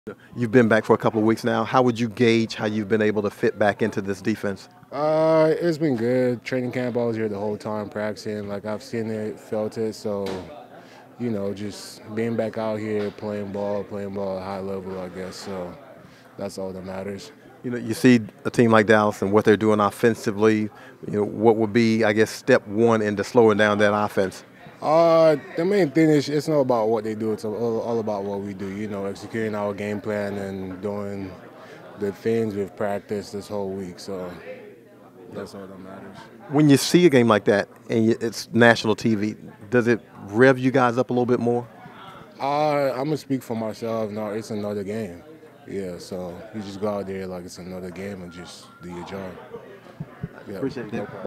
You've been back for a couple of weeks now. How would you gauge how you've been able to fit back into this defense? It's been good. Training camp, I was here the whole time practicing. Like I've seen it, felt it. So, just being back out here playing ball at a high level, I guess. So that's all that matters. You see a team like Dallas and what they're doing offensively. What would be, I guess, step one into slowing down that offense? The main thing is it's not about what they do. It's all about what we do. Executing our game plan and doing the things we've practiced this whole week. So that's all that matters. When you see a game like that and it's national TV, does it rev you guys up a little bit more? I'm gonna speak for myself. No, it's another game. Yeah, so you just go out there like it's another game and just do your job. Yeah, Appreciate it. no problem.